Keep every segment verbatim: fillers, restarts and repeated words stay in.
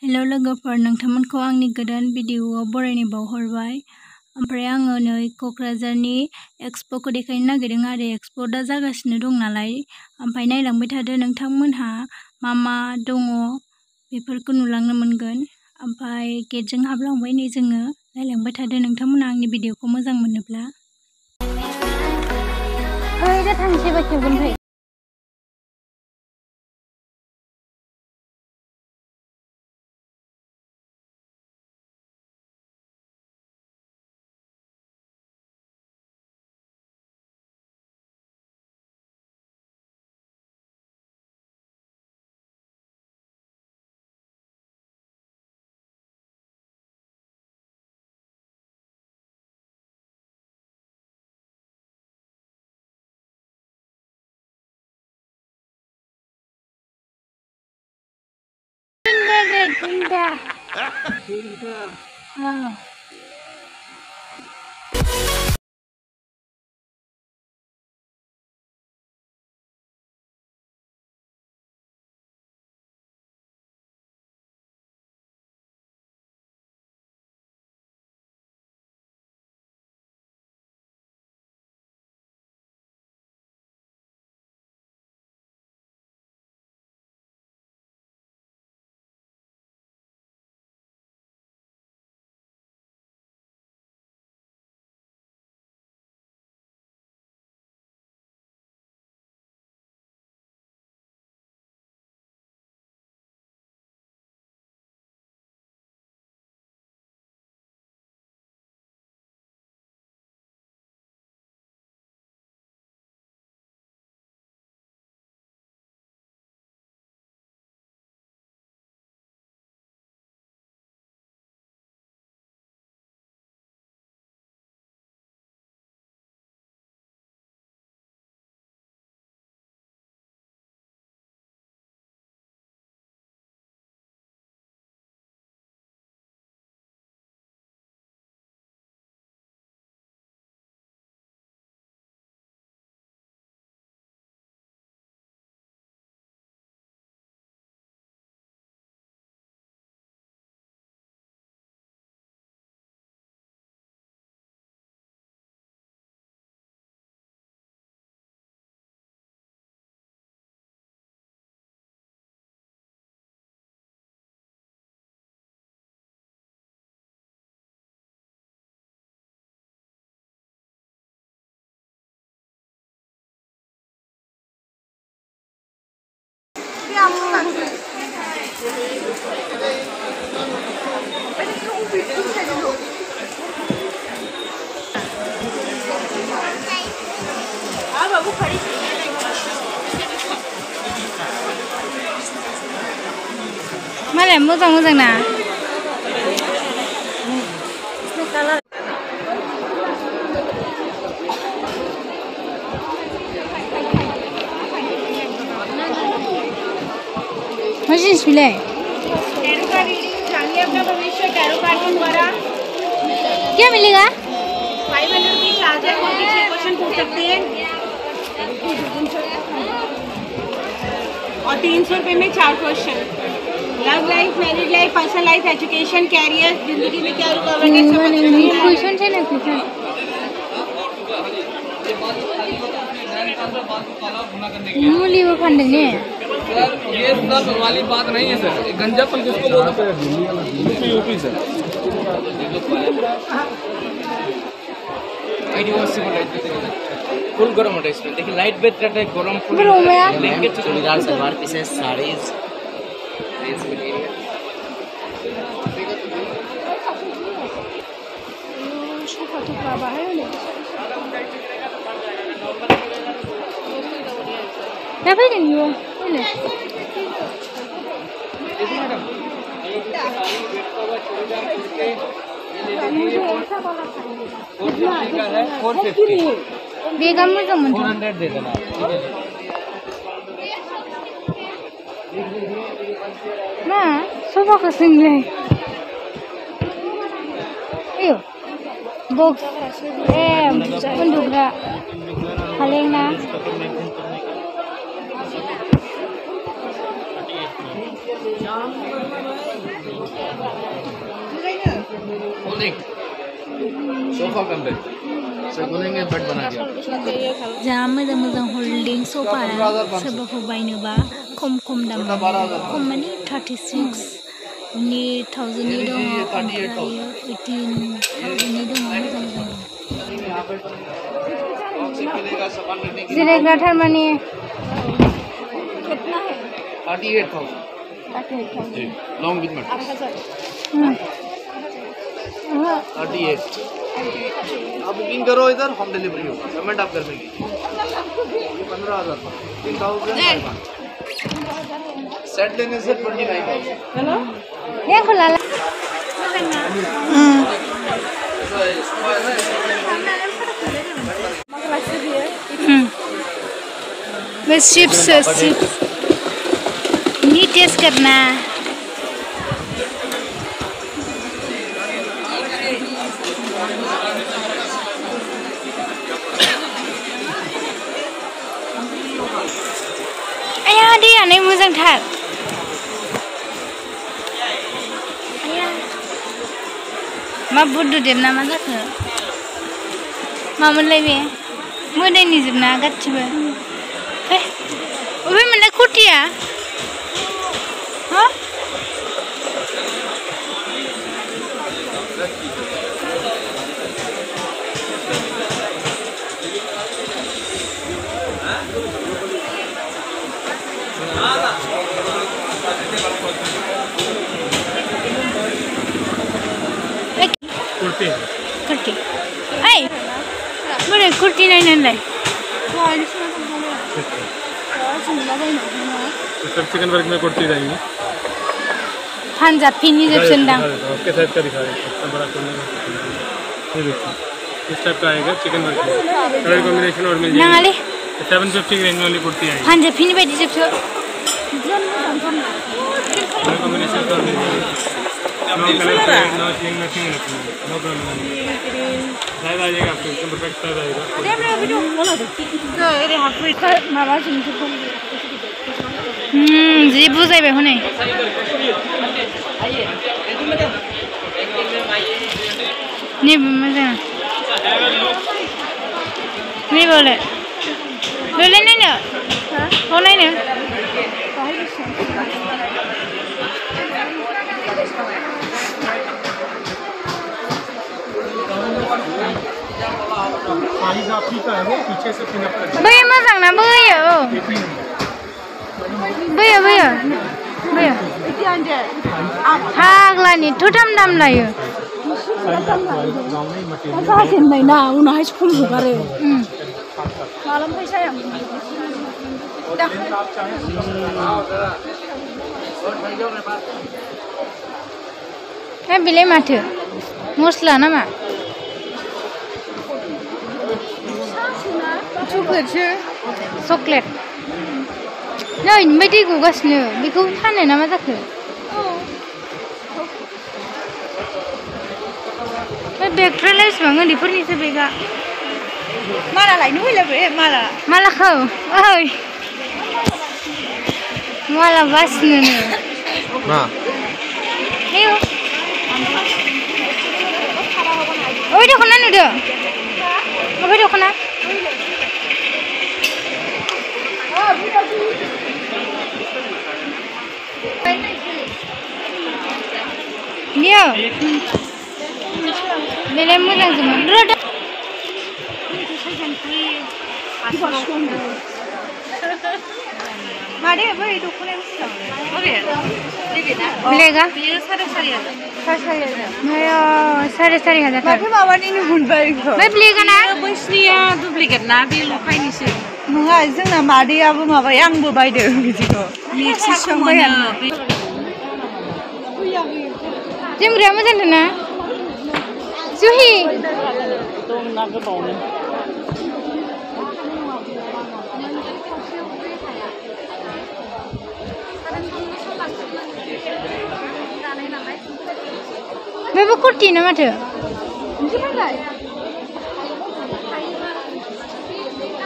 Hello लोगोफोर, नोंथांमोनखौ आंनि गोदान भिडिअ'आव बरायनाय बावहरबाय। ओमफ्राय आङो नै क'क्राझारनि एक्सप'खौ देखायनो नागिरदों आरो एक्सप' दा जागासिनो दं नालाय। ओमफ्राय नायलांबाय थादो, नोंथांमोनहा मा मा दङ बेफोरखौ नुलांनो मोनगोन। ओमफ्राय गेटजों हाबलांबाय नै जोङो, नायलांबाय थादो नोंथांमोनहा आंनि भिडिअ'खौ मोजां मोनोब्ला। ओइ दा थांसैबा खेबगोन फै। Pindah. Pindah. Ah. Mana moजां-मोजां ना? मा जिनिस बेलाय? टैरो का रीडिंग जानिए अपना भविष्य टैरो कार्ड के द्वारा। क्या मिलेगा? फाइव हंड्रेड की चार्जर को छह क्वेश्चन पूछ सकते हैं और तीन सौ रुपये में चार question. Love life, married life, personal life, education, career, जिंदगी में क्या रुकावट है, क्वेश्चन है ना क्वेश्चन। मूली वो फंडे ने ये सब वाली बात नहीं है सर। गंजापन किसको बोलते हैं? UP UP sir. फुल गरम है इसमें। देखिए लाइट वेट रहता है, गरम full blanket, churidar, salwar pieces, saris, dress material. क्या भाई नहीं हुआ? नहीं। बेगम मोजां मोनदों। फोर हंड्रेड दे देना। मा सोफाखौ सोंलाय। आयौ बक्स ए उन्दुग्रा फालें ना। Holding. Sofa complete. से बोलेंगे बेड बना दिया. जहाँ मोजां मोजां होल्डिं सोफा सोरबाफोर बायनोबा खम खम दाम खम माने थार्टि सिक्स नि थाउजेन्डनि दङ ओमफ्राय ओइटिन थाउजेन्डनि दङ मोजां मोजां जिरायग्रा थारमाने कितना है थर्टी एट थाउजेंड जी long with mattress thirty eight आप बुकिंग करो इधर होम डिलीवरी होगा पेमेंट आप कर देंगे ये पंद्रह हजार तीन थाउजेंड सेट लेने से ट्वेंटी नाइन थाउजेंड हेलो ये खुला ला बस चिप्स चिप्स ये टेस्ट करना आया दैयानो मोजांथार मा बुद्धदेब ना मा जाखो मामोनलाय बे मोदायनि जोबना गासिबो अबे मोनलाय कुर्तिया हा कुर्ती कुर्ती ऐ बोरै कुर्ती नायनोलाय सब चिकन वर्क में कुर्ती रहेंगी पांजाबीनि जोबसोनदां आपके साइज का दिखा रहे हैं इतना बड़ा सोने का ये देखिए इस टाइप का आएगा चिकन वर्क में कलर कॉम्बिनेशन और मिल जाएगा नाङालै सेवन फिफ्टी रेंज वाली कुर्ती आएगी पांजाबीनि बायदि जोबसो कलर कॉम्बिनेशन और मिल जाएगा no colour no sling nothing no problem size आ जाएगा आपको एकदम परफेक्ट साइज आएगा हम्म जी बुझायबाय हनै नैबे मोजां नैबेलाय बेलाय नायनो ह नायनो साइज आपकी का है पीछे से पिन अप कर बैयो मोजां ना बैयो बैयो बैयो बैयो फाग्लानि थुथाम दाम लायो जाजेननायना उनावहाय खम हगारो माला फैसाया ए बेलाय माथो मस्ला नामा चकलेटसो चकलेट नै ओमफ्राय दै गगासिनो बेखौ फानो ना मा जाखो बे बेगफ्रालाय बेसेबां उन्दैफोरनिसो बेगा माला लायनो फैलायबाय माला मालाखौ ओइ माला बासिनोनो मा हेयो ओइ दख'ना नुदों ओइ दख'ना Niyo. Beli murah cuma. Roda. Mari apa itu kulit sih? Oke. Beli ga? Beli sari sari aja. Sari sari aja. Ayo sari sari aja. Tapi bawa ini hunbai kok. Beli ga na? Bosnia duplicate na beli lukai nih sih. Nggak, जोंना मादैयाबो माबाय आंबो बायदों बिदिखौ मिक्सिजों बायानो जोमग्राया मोजांथारना जुहि दंना गोबावनो बेबो कुर्ती ना माथो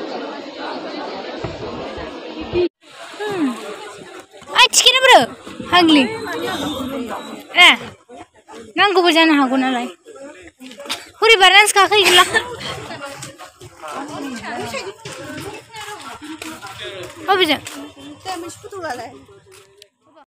Ay, chicken bro. हाग्लि ए नांगौबो जानो हागौ नालाय हरि बारान्स काखै गला अबे जा